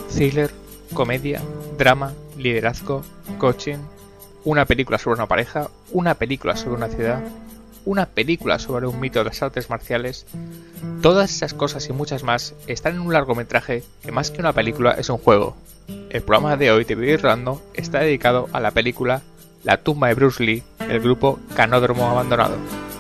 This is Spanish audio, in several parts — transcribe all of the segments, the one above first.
Thriller, comedia, drama, liderazgo, coaching, una película sobre una pareja, una película sobre una ciudad, una película sobre un mito de las artes marciales. Todas esas cosas y muchas más están en un largometraje que más que una película es un juego. El programa de hoy de Vivir Random está dedicado a la película La tumba de Bruce Lee del grupo Canódromo Abandonado.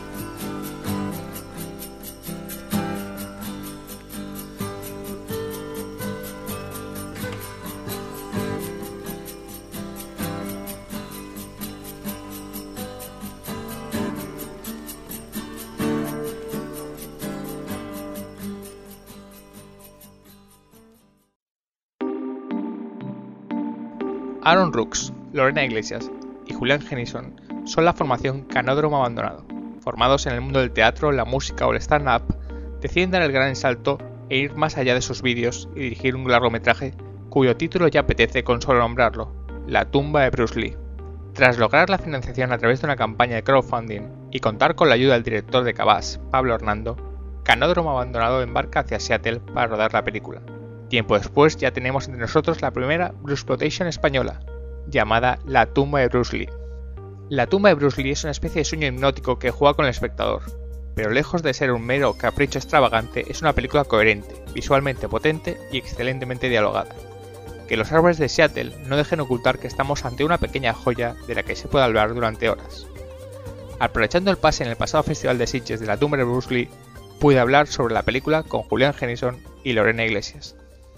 Aaron Brooks, Lorena Iglesias y Julián Jennison son la formación Canódromo Abandonado. Formados en el mundo del teatro, la música o el stand-up, deciden dar el gran salto e ir más allá de sus vídeos y dirigir un largometraje cuyo título ya apetece con solo nombrarlo, La tumba de Bruce Lee. Tras lograr la financiación a través de una campaña de crowdfunding y contar con la ayuda del director de Cabás, Pablo Hernando, Canódromo Abandonado embarca hacia Seattle para rodar la película. Tiempo después ya tenemos entre nosotros la primera Bruceploitation española, llamada La tumba de Bruce Lee. La tumba de Bruce Lee es una especie de sueño hipnótico que juega con el espectador, pero lejos de ser un mero capricho extravagante es una película coherente, visualmente potente y excelentemente dialogada. Que los árboles de Seattle no dejen ocultar que estamos ante una pequeña joya de la que se puede hablar durante horas. Aprovechando el pase en el pasado Festival de Sitges de La tumba de Bruce Lee, pude hablar sobre la película con Julián Jennison y Lorena Iglesias.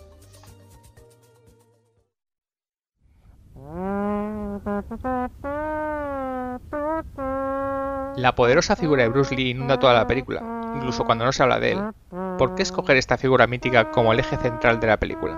La poderosa figura de Bruce Lee inunda toda la película, incluso cuando no se habla de él. ¿Por qué escoger esta figura mítica como el eje central de la película?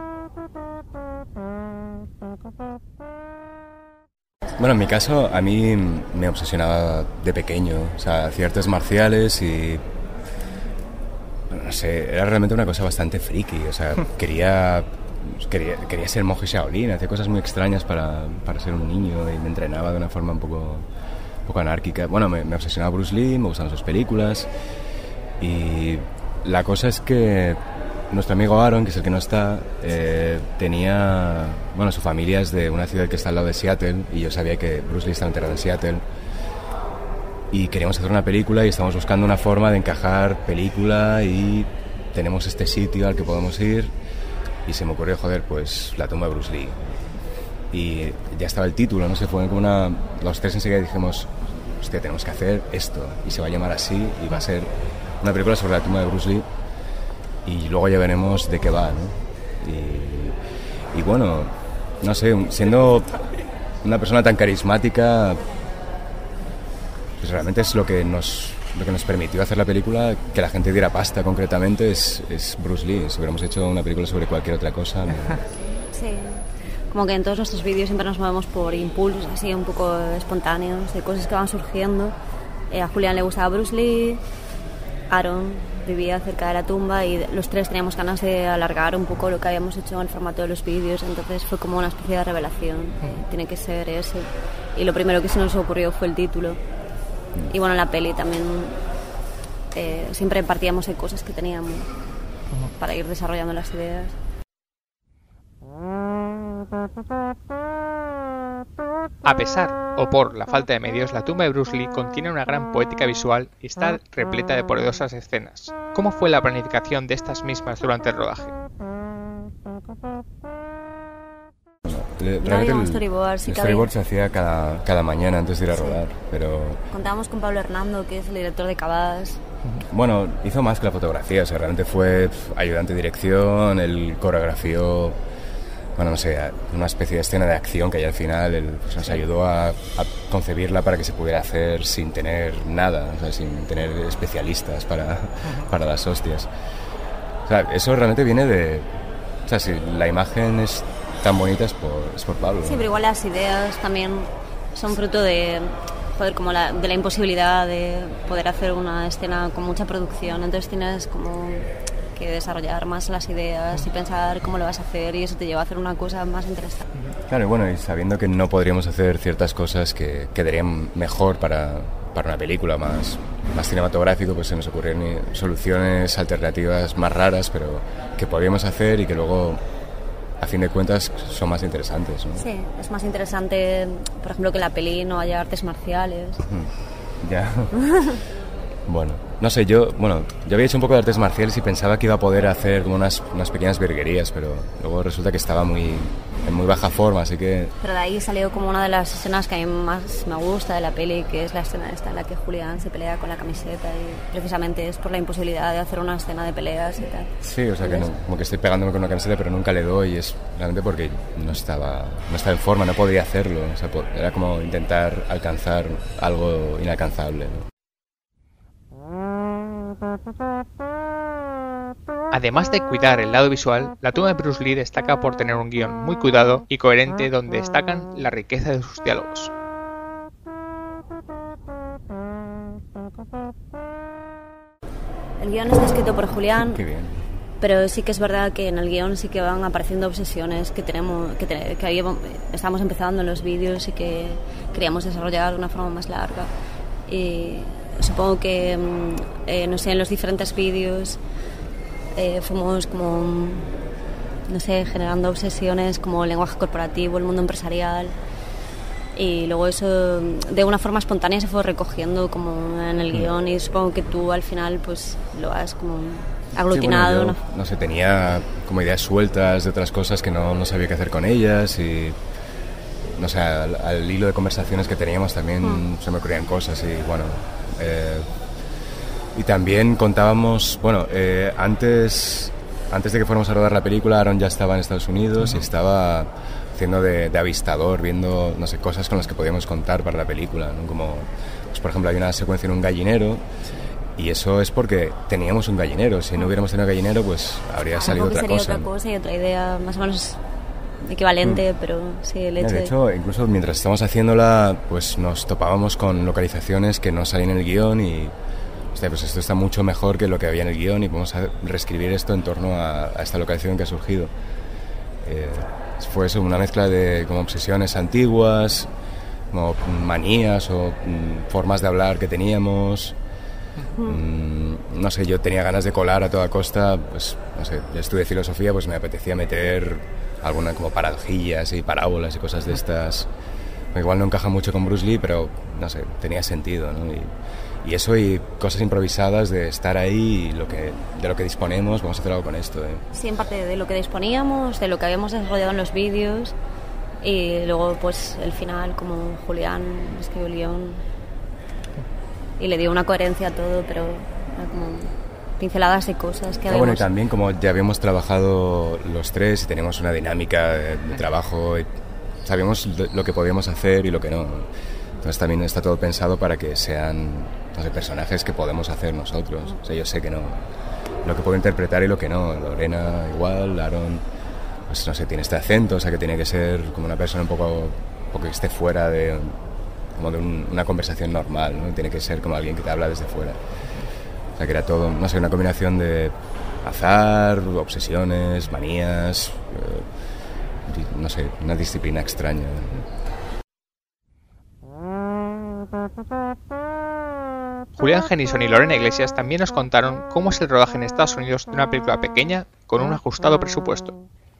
Bueno, en mi caso, a mí me obsesionaba de pequeño, o sea, hacía artes marciales y... no sé, era realmente una cosa bastante friki, o sea, quería ser monje Shaolin, hacía cosas muy extrañas para ser un niño y me entrenaba de una forma un poco anárquica. Bueno, me obsesionaba Bruce Lee, me gustaban sus películas y la cosa es que nuestro amigo Aaron, que es el que no está, tenía... bueno, su familia es de una ciudad que está al lado de Seattle y yo sabía que Bruce Lee estaba enterrado en Seattle y queríamos hacer una película y estamos buscando una forma de encajar película y tenemos este sitio al que podemos ir y se me ocurrió, joder, pues La tumba de Bruce Lee. Y ya estaba el título, no sé, fue como una... los tres enseguida dijimos, hostia, tenemos que hacer esto y se va a llamar así y va a ser una película sobre la tumba de Bruce Lee y luego ya veremos de qué va, ¿no? Y bueno, no sé, siendo una persona tan carismática, pues realmente es lo que nos permitió hacer la película, que la gente diera pasta concretamente, es Bruce Lee. Si hubiéramos hecho una película sobre cualquier otra cosa... no. Sí, como que en todos nuestros vídeos siempre nos movemos por impulsos así un poco espontáneos, de cosas que van surgiendo. A Julián le gustaba Bruce Lee, Aaron vivía cerca de la tumba y los tres teníamos ganas de alargar un poco lo que habíamos hecho en el formato de los vídeos, entonces fue como una especie de revelación, tiene que ser ese. Y lo primero que se nos ocurrió fue el título. Y bueno, la peli también siempre partíamos de cosas que teníamos para ir desarrollando las ideas. A pesar o por la falta de medios, La tumba de Bruce Lee contiene una gran poética visual y está repleta de poderosas escenas. ¿Cómo fue la planificación de estas mismas durante el rodaje? Realmente el storyboard se hacía cada mañana antes de ir a rodar, pero... Contábamos con Pablo Hernando, que es el director de Cabás. Bueno, hizo más que la fotografía, o sea, realmente fue ayudante de dirección, él coreografió, bueno, no sé, una especie de escena de acción que ahí al final pues nos ayudó a concebirla para que se pudiera hacer sin tener nada, o sea, sin tener especialistas para las hostias. O sea, eso realmente viene de... o sea, si la imagen es tan bonita es por Pablo. Sí, pero igual las ideas también son fruto de, joder, como de la imposibilidad de poder hacer una escena con mucha producción, entonces tienes como que desarrollar más las ideas y pensar cómo lo vas a hacer y eso te lleva a hacer una cosa más interesante. Claro, y bueno, y sabiendo que no podríamos hacer ciertas cosas que quedarían mejor para una película más cinematográfico, pues se nos ocurrieron soluciones alternativas más raras, pero que podíamos hacer y que luego a fin de cuentas son más interesantes, ¿no? Sí, es más interesante, por ejemplo, que en la peli no haya artes marciales. Ya. Bueno, no sé, yo había hecho un poco de artes marciales y pensaba que iba a poder hacer como unas pequeñas virguerías, pero luego resulta que estaba en muy baja forma, así que... Pero de ahí salió como una de las escenas que a mí más me gusta de la peli, que es la escena esta en la que Julián se pelea con la camiseta y precisamente es por la imposibilidad de hacer una escena de peleas y tal. Sí, o sea, que no, como que estoy pegándome con una camiseta pero nunca le doy, y es realmente porque no estaba en forma, no podía hacerlo, o sea, era como intentar alcanzar algo inalcanzable, ¿no? Además de cuidar el lado visual, la toma de Bruce Lee destaca por tener un guión muy cuidado y coherente donde destacan la riqueza de sus diálogos. El guión está escrito por Julián. Qué bien. Pero sí que es verdad que en el guión sí que van apareciendo obsesiones que estamos empezando en los vídeos y que queríamos desarrollar de una forma más larga. Y supongo que, no sé, en los diferentes vídeos fuimos como, no sé, generando obsesiones como el lenguaje corporativo, el mundo empresarial. Y luego eso de una forma espontánea se fue recogiendo como en el guión, y supongo que tú al final pues lo has como aglutinado. Sí, bueno, yo, no sé, tenía como ideas sueltas de otras cosas que no sabía qué hacer con ellas, y no sé, al hilo de conversaciones que teníamos también se me ocurrían cosas, y bueno, y también contábamos, bueno, antes de que fuéramos a rodar la película, Aaron ya estaba en Estados Unidos y estaba haciendo de avistador, viendo, no sé, cosas con las que podíamos contar para la película, ¿no? Como, pues, por ejemplo, hay una secuencia en un gallinero, y eso es porque teníamos un gallinero. Si no hubiéramos tenido un gallinero, pues habría salido otra cosa. Sería otra cosa y otra idea más o menos equivalente, pero sí, el hecho de hecho, incluso mientras estábamos haciéndola, pues nos topábamos con localizaciones que no salían en el guión y, hostia, pues esto está mucho mejor que lo que había en el guión y vamos a reescribir esto en torno a esta localización que ha surgido. Fue eso, una mezcla de como obsesiones antiguas, como manías o formas de hablar que teníamos. No sé, yo tenía ganas de colar a toda costa, pues no sé, yo estudié filosofía, pues me apetecía meter alguna como paradojillas y parábolas y cosas de estas. Igual no encaja mucho con Bruce Lee, pero no sé, tenía sentido, ¿no? Y eso, y cosas improvisadas de estar ahí y de lo que disponemos, vamos a hacer algo con esto. Sí, en parte de lo que disponíamos, de lo que habíamos desarrollado en los vídeos, y luego pues el final, como Julián escribió el guión y le dio una coherencia a todo, pero era como pinceladas de cosas que habíamos... Bueno, y también como ya habíamos trabajado los tres y teníamos una dinámica de trabajo, y sabíamos lo que podíamos hacer y lo que no. Entonces también está todo pensado para que sean, no sé, personajes que podemos hacer nosotros. O sea, yo sé que no, lo que puedo interpretar y lo que no. Lorena igual, Aaron, pues no sé, tiene este acento, o sea que tiene que ser como una persona un poco que esté fuera de una conversación normal, ¿no? Tiene que ser como alguien que te habla desde fuera. O sea que era todo, no sé, una combinación de azar, obsesiones, manías, no sé, una disciplina extraña. Julián Henningson y Lorena Iglesias también nos contaron cómo es el rodaje en Estados Unidos de una película pequeña con un ajustado presupuesto.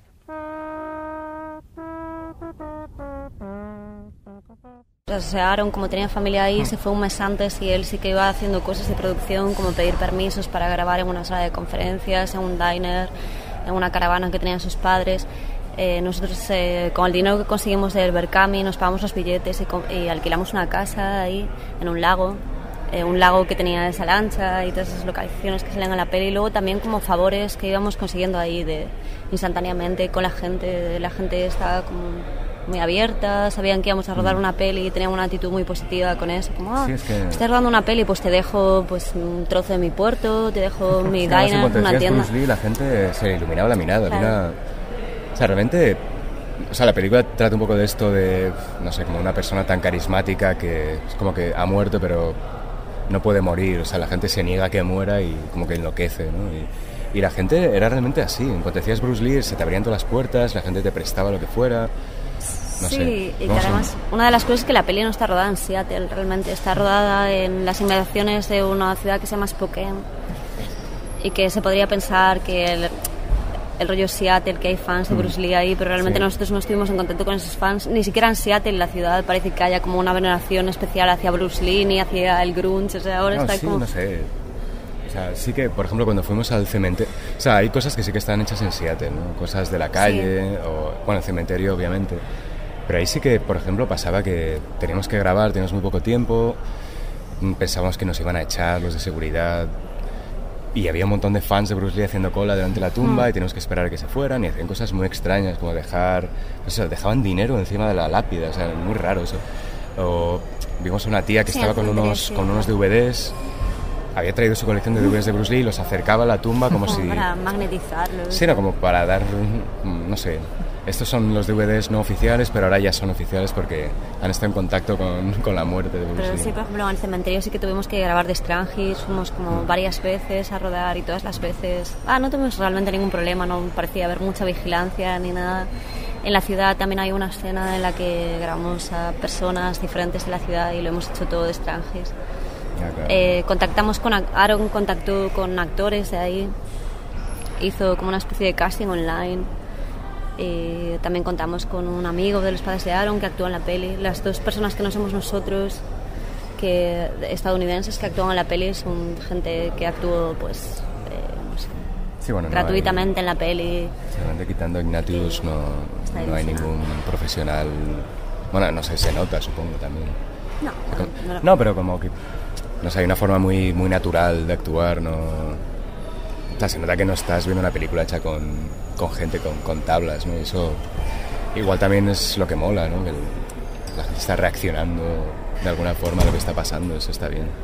O sea, Aaron, como tenía familia ahí, se fue un mes antes y él sí que iba haciendo cosas de producción, como pedir permisos para grabar en una sala de conferencias, en un diner, en una caravana que tenían sus padres. Nosotros con el dinero que conseguimos del Berkami nos pagamos los billetes y alquilamos una casa ahí en un lago que tenía esa lancha y todas esas localizaciones que salen en la peli, y luego también como favores que íbamos consiguiendo ahí instantáneamente con la gente estaba como muy abierta, sabían que íbamos a rodar una peli y tenían una actitud muy positiva con eso, como sí, es que... estás rodando una peli, pues te dejo pues un trozo de mi puerto, te dejo mi diner, una tienda. Bruce Lee, la gente se iluminaba la mirada, claro. O sea, realmente, o sea, la película trata un poco de esto de, no sé, como una persona tan carismática que es como que ha muerto pero no puede morir, o sea, la gente se niega a que muera y como que enloquece, ¿no? Y la gente era realmente así, en cuanto decías Bruce Lee se te abrían todas las puertas, la gente te prestaba lo que fuera, no sé. Sí, y que además una de las cosas es que la peli no está rodada en Seattle, realmente está rodada en las inmediaciones de una ciudad que se llama Spokane, y que se podría pensar que el rollo Seattle, que hay fans de Bruce Lee ahí, pero realmente nosotros no estuvimos en contacto con esos fans, ni siquiera en Seattle, la ciudad, parece que haya como una veneración especial hacia Bruce Lee, ni hacia el grunge, o sea, ahora está como... no sé, o sea, sí que, por ejemplo, cuando fuimos al cementerio, o sea, hay cosas que sí que están hechas en Seattle, ¿no? Cosas de la calle, o, bueno, el cementerio, obviamente, pero ahí sí que, por ejemplo, pasaba que teníamos que grabar, teníamos muy poco tiempo, pensábamos que nos iban a echar los de seguridad, y había un montón de fans de Bruce Lee haciendo cola delante de la tumba y teníamos que esperar a que se fueran, y hacían cosas muy extrañas como dejaban dinero encima de la lápida, o sea, muy raro eso. O vimos a una tía que estaba con unos DVDs, había traído su colección de DVDs de Bruce Lee y los acercaba a la tumba como si... Para magnetizarlos. Sí, no, como para dar, no sé, estos son los DVDs no oficiales, pero ahora ya son oficiales porque han estado en contacto con la muerte de Bruce Lee. Pero sí, por ejemplo, en el cementerio sí que tuvimos que grabar de Strangis, fuimos como varias veces a rodar y todas las veces... no tuvimos realmente ningún problema, no parecía haber mucha vigilancia ni nada. En la ciudad también hay una escena en la que grabamos a personas diferentes de la ciudad y lo hemos hecho todo de Strangis. Claro. Contactamos con Aaron, contactó con actores de ahí, hizo como una especie de casting online. También contamos con un amigo de los padres de Aaron que actúa en la peli. Las dos personas que no somos nosotros, que estadounidenses que actúan en la peli, son gente que actuó pues no sé, sí, bueno, gratuitamente en la peli. Solamente quitando Ignatius no hay ningún profesional. Bueno, no sé, se nota, supongo también. No, pero como que no sé, hay una forma muy, muy natural de actuar, no... O sea, se nota que no estás viendo una película hecha con gente, con tablas, ¿no? Y eso igual también es lo que mola, ¿no? Que la gente está reaccionando de alguna forma a lo que está pasando, eso está bien.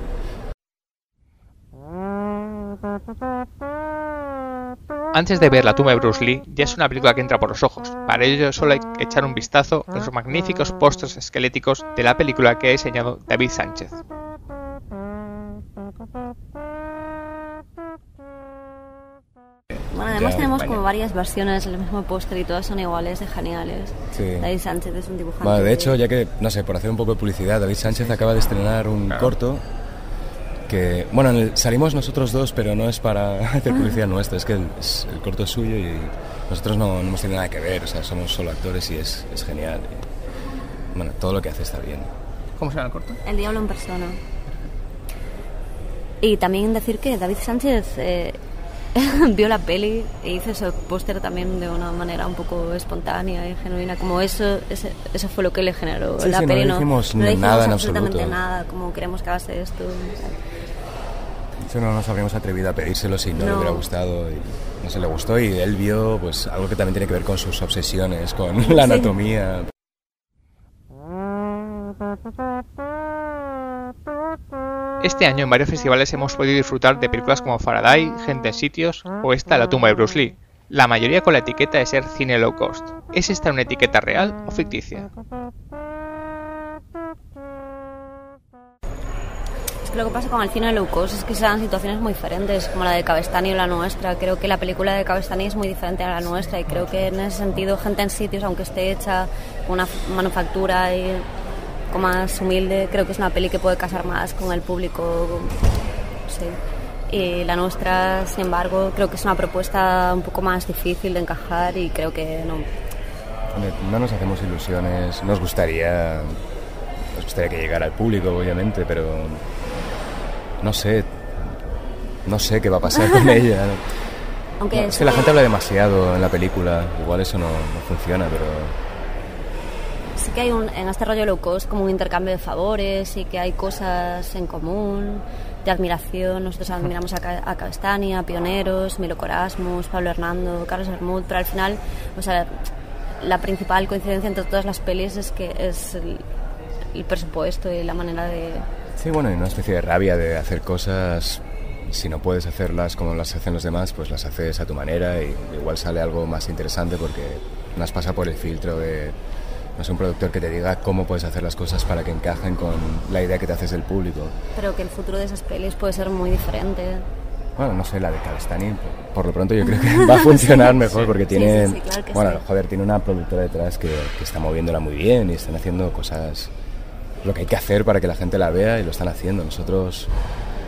Antes de ver La tumba de Bruce Lee, ya es una película que entra por los ojos. Para ello solo hay que echar un vistazo a los magníficos pósters esqueléticos de la película que ha diseñado David Sánchez. Bueno, además tenemos como varias versiones del mismo póster y todas son iguales, de geniales. Sí. David Sánchez es un dibujante. Bueno, de hecho, ya que, no sé, por hacer un poco de publicidad, David Sánchez acaba de estrenar un corto que, bueno, salimos nosotros dos, pero no es para hacer publicidad nuestra, es que el corto es suyo y nosotros no hemos tenido nada que ver, o sea, somos solo actores y es genial. Y, bueno, todo lo que hace está bien. ¿Cómo se llama el corto? El diablo en persona. Y también decir que David Sánchez vio la peli e hizo ese póster también de una manera un poco espontánea y genuina, como eso fue lo que le generó la peli. No dijimos nada en absoluto. Nada, como queremos que hagas esto. Eso no nos habríamos atrevido a pedírselo si no le hubiera gustado, y no se le gustó, y él vio pues algo que también tiene que ver con sus obsesiones, con la anatomía. Este año en varios festivales hemos podido disfrutar de películas como Faraday, Gente en sitios o esta La tumba de Bruce Lee, la mayoría con la etiqueta de ser cine low cost. ¿Es esta una etiqueta real o ficticia? Es que lo que pasa con el cine low cost es que se dan situaciones muy diferentes, como la de Cavestany o la nuestra. Creo que la película de Cavestany es muy diferente a la nuestra y creo que en ese sentido Gente en sitios, aunque esté hecha con una manufactura y como más humilde, creo que es una peli que puede casar más con el público, sí. Y la nuestra, sin embargo, creo que es una propuesta un poco más difícil de encajar y creo que no nos hacemos ilusiones. Nos gustaría que llegara al público, obviamente, pero no sé qué va a pasar con ella. Aunque es que la gente habla demasiado en la película, igual eso no funciona, pero sí que hay en este rollo low cost como un intercambio de favores y que hay cosas en común, de admiración. Nosotros admiramos a Cavestany, a pioneros, Milo Corasmus, Pablo Hernando, Carlos Bermud, pero al final, o sea, la principal coincidencia entre todas las pelis es que es el presupuesto y la manera de... Sí, bueno, y una especie de rabia de hacer cosas, si no puedes hacerlas como las hacen los demás, pues las haces a tu manera y igual sale algo más interesante porque no has pasado por el filtro de... No es un productor que te diga cómo puedes hacer las cosas para que encajen con la idea que te haces del público. Pero que el futuro de esas pelis puede ser muy diferente. Bueno, no sé, la de Cavestany, por lo pronto yo creo que va a funcionar mejor porque tiene... Sí, claro que bueno, sí. Joder, tiene una productora detrás que está moviéndola muy bien y están haciendo cosas... Lo que hay que hacer para que la gente la vea y lo están haciendo. Nosotros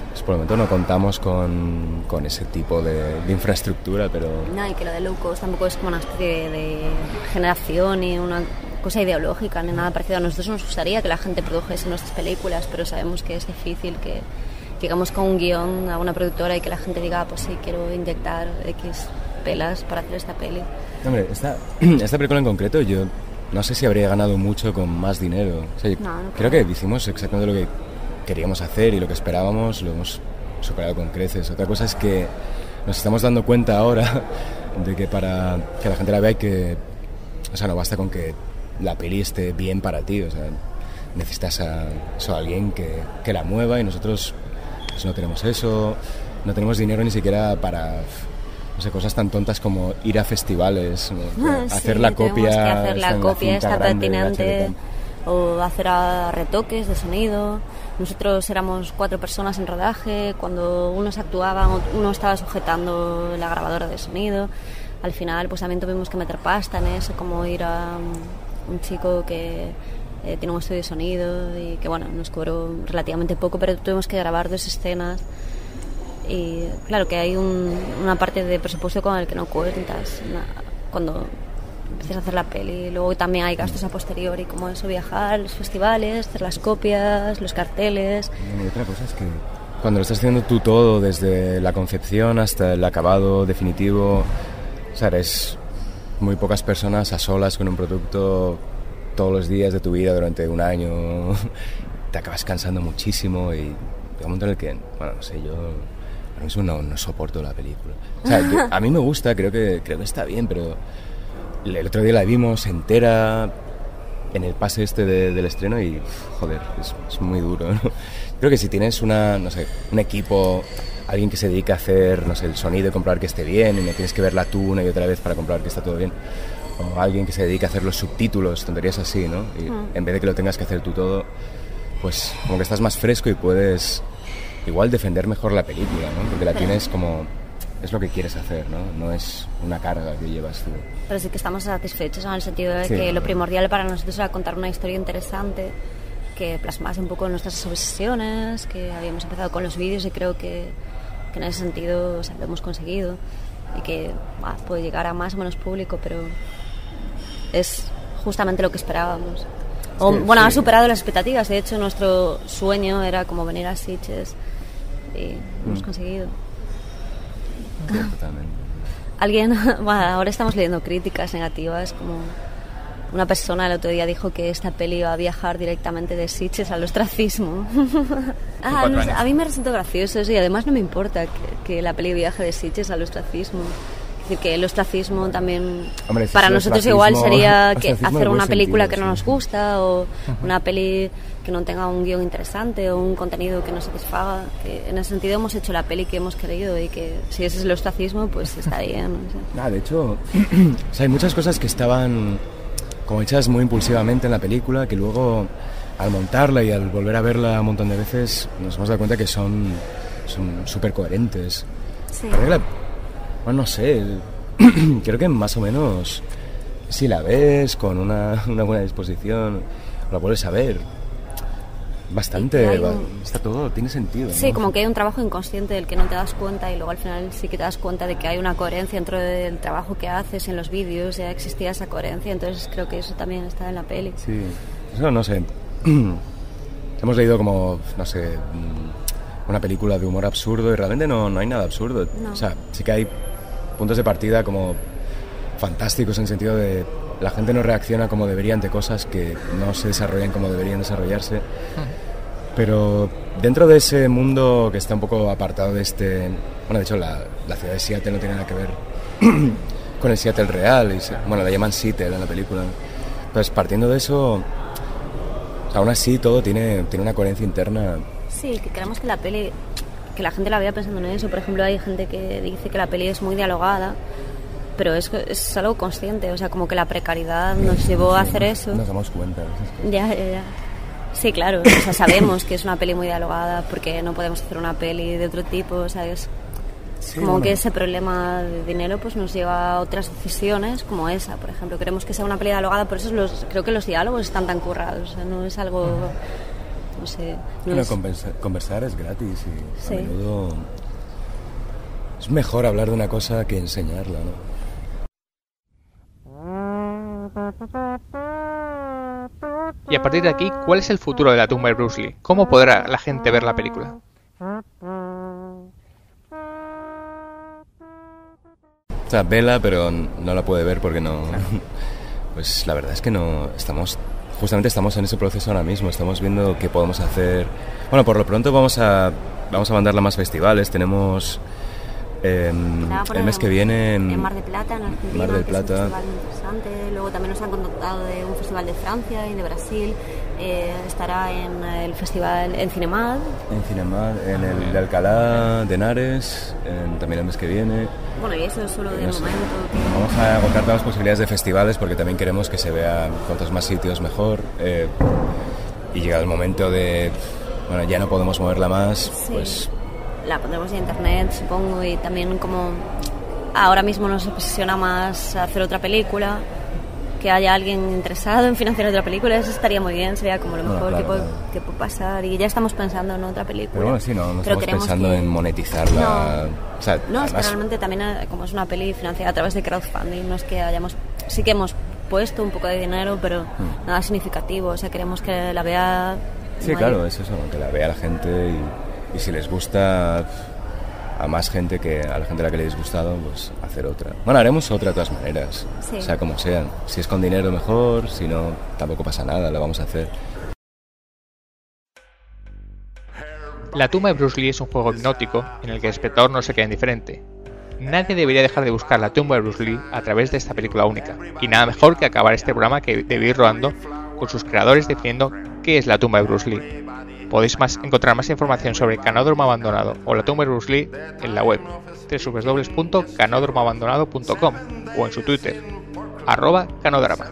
pues por el momento no contamos con ese tipo de infraestructura, pero... No, y que lo de low cost tampoco es como una especie de generación ni una cosa ideológica ni nada parecido. A nosotros nos gustaría que la gente produjese nuestras películas, pero sabemos que es difícil que llegamos con un guión a una productora y que la gente diga, pues sí, quiero inyectar X pelas para hacer esta peli. Hombre, esta película en concreto yo no sé si habría ganado mucho con más dinero. O sea, creo que hicimos exactamente lo que queríamos hacer y lo que esperábamos lo hemos superado con creces. Otra cosa es que nos estamos dando cuenta ahora de que para que la gente la vea hay que... O sea, no basta con que la peli esté bien para ti, o sea, necesitas a alguien que la mueva y nosotros pues, no tenemos eso, no tenemos dinero ni siquiera para... No sé, cosas tan tontas como ir a festivales, hacer la copia, hacer la copia esta pertinente o hacer retoques de sonido. Nosotros éramos 4 personas en rodaje, cuando unos actuaban, uno estaba sujetando la grabadora de sonido. Al final pues también tuvimos que meter pasta en eso, como ir a un chico que tiene un estudio de sonido y que bueno, nos cobró relativamente poco, pero tuvimos que grabar 2 escenas. Y claro que hay una parte de presupuesto con el que no cuentas cuando empiezas a hacer la peli. Luego también hay gastos a posteriori, como eso, viajar a los festivales, hacer las copias, los carteles. Y otra cosa es que cuando lo estás haciendo tú todo, desde la concepción hasta el acabado definitivo, o sea, eres muy pocas personas a solas con un producto todos los días de tu vida durante un año. Te acabas cansando muchísimo y llega un momento en el que, bueno, no sé, yo... Ahora mismo no soporto la película. O sea, a mí me gusta, creo que está bien, pero el otro día la vimos entera en el pase del estreno y, joder, es muy duro, ¿no? Creo que si tienes un equipo, alguien que se dedica a hacer, no sé, el sonido y comprobar que esté bien y no tienes que verla tú una y otra vez para comprobar que está todo bien, o alguien que se dedica a hacer los subtítulos, tonterías así, ¿no? Y en vez de que lo tengas que hacer tú todo, pues como que estás más fresco y puedes... igual defender mejor la película, ¿no? Porque la tienes como... es lo que quieres hacer, ¿no? No es una carga que llevas tú. Pero sí que estamos satisfechos en el sentido de que lo primordial para nosotros era contar una historia interesante que plasmase un poco nuestras obsesiones, que habíamos empezado con los vídeos y creo que en ese sentido, o sea, lo hemos conseguido y que puede llegar a más o menos público, pero es justamente lo que esperábamos. Ha superado las expectativas. De hecho, nuestro sueño era como venir a Sitges y lo hemos conseguido. Sí, totalmente. Ahora estamos leyendo críticas negativas, como una persona el otro día dijo que esta peli iba a viajar directamente de Sitges al ostracismo. A mí me resultó gracioso eso y además no me importa que la peli viaje de Sitges al ostracismo. Es decir, que el ostracismo también, hombre, si para nosotros igual sería que hacer una película que no nos gusta o una peli que no tenga un guión interesante o un contenido que nos satisfaga. Que en ese sentido hemos hecho la peli que hemos querido y que si ese es el ostracismo, pues está bien. No sé. De hecho, o sea, hay muchas cosas que estaban como hechas muy impulsivamente en la película que luego al montarla y al volver a verla un montón de veces nos hemos dado cuenta que son súper coherentes. Sí. No sé, creo que más o menos si la ves con una buena disposición la vuelves a ver bastante, está todo, tiene sentido, sí, ¿no? Como que hay un trabajo inconsciente del que no te das cuenta y luego al final sí que te das cuenta de que hay una coherencia dentro del trabajo que haces en los vídeos, ya existía esa coherencia, entonces creo que eso también está en la peli. Sí, eso no sé, hemos leído como, no sé, una película de humor absurdo y realmente no hay nada absurdo, no. O sea, sí que hay puntos de partida como fantásticos en el sentido de la gente no reacciona como debería ante cosas que no se desarrollan como deberían desarrollarse, pero dentro de ese mundo que está un poco apartado de de hecho la ciudad de Seattle no tiene nada que ver con el Seattle real, la llaman Seattle en la película, pues partiendo de eso, aún así todo tiene una coherencia interna. Sí, que queremos que la peli, que la gente la vea pensando en eso. Por ejemplo, hay gente que dice que la peli es muy dialogada, pero es algo consciente, o sea, como que la precariedad nos llevó a hacer eso. Nos damos cuenta. Ya. Sí, claro, o sea, sabemos que es una peli muy dialogada porque no podemos hacer una peli de otro tipo, o sea, es como que ese problema de dinero pues nos lleva a otras decisiones como esa, por ejemplo. Queremos que sea una peli dialogada, por eso creo que los diálogos están tan currados, o sea, no es algo no sé. No Bueno, es- conversar es gratis y Sí. a menudo es mejor hablar de una cosa que enseñarla, ¿no? Y a partir de aquí, ¿cuál es el futuro de la tumba de Bruce Lee? ¿Cómo podrá la gente ver la película? O sea, vela, pero no la puede ver porque no... Pues la verdad es que no estamos... Justamente estamos en ese proceso ahora mismo, estamos viendo qué podemos hacer. Bueno, por lo pronto vamos a mandarla a más festivales, tenemos... Nada, el mes que viene en Mar del Plata, en Argentina, Mar del que es un Plata. festival muy interesante. Luego también nos han contactado de un festival de Francia y de Brasil. Estará en el festival en Cinemad. En Cinemar, en el de Alcalá de Henares, también el mes que viene. Bueno, y eso es solo de No sé. momento. Vamos a agotar todas las posibilidades de festivales porque también queremos que se vea cuantos más sitios mejor. Y llegado el momento de, bueno, ya no podemos moverla más, Sí. pues La pondremos en internet, supongo, y también como ahora mismo nos obsesiona más hacer otra película, que haya alguien interesado en financiar otra película, eso estaría muy bien, sería como lo Bueno, mejor claro, que claro. puede pasar, y ya estamos pensando en otra película. pero bueno, sí, no Pero estamos queremos pensando que- en monetizarla. No. O sea, No, es que además, realmente también como es una peli financiada a través de crowdfunding, no es que hayamos... Sí que hemos puesto un poco de dinero, pero nada significativo, o sea, queremos que la vea... sí, claro, es eso, que la vea la gente y si les gusta a más gente que a la gente a la que le ha disgustado, pues hacer otra. Bueno, haremos otra de todas maneras, Sí. o sea, como sea. Si es con dinero mejor, si no, tampoco pasa nada, lo vamos a hacer. La tumba de Bruce Lee es un juego hipnótico en el que el espectador no se queda indiferente. Nadie debería dejar de buscar la tumba de Bruce Lee a través de esta película única, y nada mejor que acabar este programa que debe ir rodando con sus creadores definiendo qué es la tumba de Bruce Lee. Podéis encontrar más información sobre Canódromo Abandonado o la tumba de Bruce Lee en la web www.canódromoabandonado.com o en su Twitter @canodrama.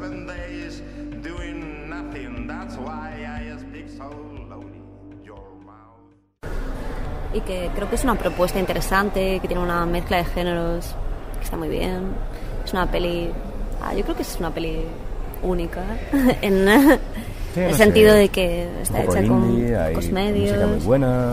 Y que creo que es una propuesta interesante, que tiene una mezcla de géneros que está muy bien. Es una peli... yo creo que es una peli única en Sí, el no sentido sé, de que está un poco hecha indie, con hay pocos música muy medios. buena,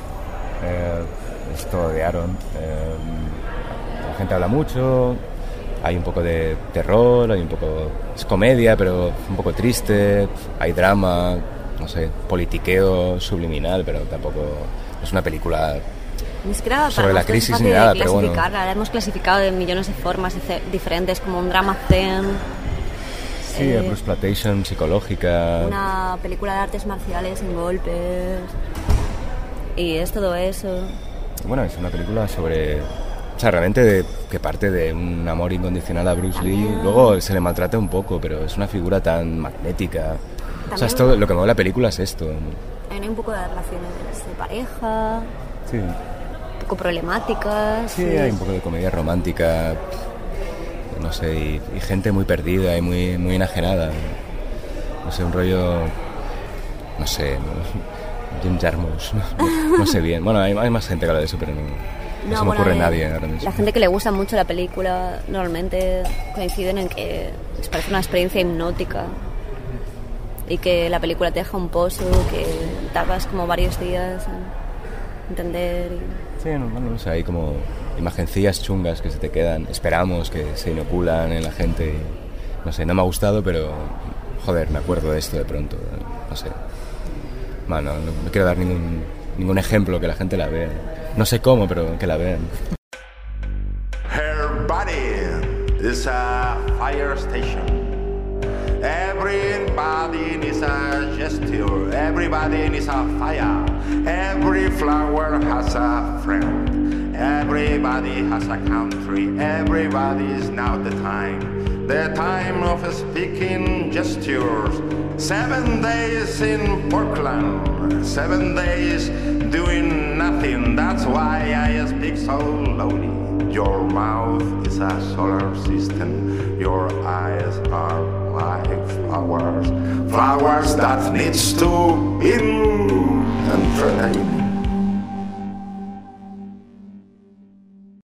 es todo de Aaron, la gente habla mucho, hay un poco de terror, hay un poco, es comedia pero un poco triste, hay drama, no sé, politiqueo subliminal, pero tampoco es una película. Ni siquiera para sobre la nosotros es crisis fácil ni de nada, pero bueno. clasificarla. La hemos clasificado de millones de formas diferentes, como un drama zen, Sí, exploitation psicológica. una película de artes marciales sin golpes, y es todo eso. Bueno, es una película sobre... O sea, realmente que parte de un amor incondicional a Bruce Lee. También. Luego se le maltrata un poco, pero es una figura tan magnética. O sea, También- es todo, lo que mueve la película es esto. Hay un poco de relaciones de pareja, Sí, un poco problemáticas. sí, hay un poco de comedia romántica, no sé, y gente muy perdida y muy enajenada. No sé, un rollo... No sé, Jim Jarmusch, no sé bien. Bueno, hay más gente que habla de eso, pero no se me bueno, ocurre nadie ahora mismo. La gente que le gusta mucho la película normalmente coinciden en que les parece una experiencia hipnótica y que la película te deja un pozo, que tardas como varios días en entender. Sí, bueno, no sé, hay como imagencillas chungas que se te quedan, esperamos que se inoculan en la gente. No sé, no me ha gustado, pero joder, me acuerdo de esto de pronto, no sé. Bueno, no quiero dar ningún ejemplo, que la gente la vea. No sé cómo, pero que la vean. Her body is a fire station. Everybody needs a gesture. Everybody needs a fire. Every flower has a friend. Everybody has a country. Everybody is now the time. The time of speaking gestures. 7 days in Portland. 7 days doing nothing. That's why I speak so slowly. Your mouth is a solar system. Your eyes are like flowers. Flowers that needs to be entertained.